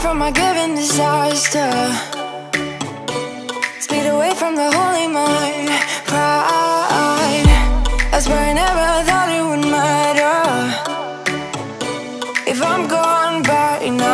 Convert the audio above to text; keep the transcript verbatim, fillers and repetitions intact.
from my given disaster. Speed away from the holy mind. Pride, I swear I never thought it would matter if I'm gone by now.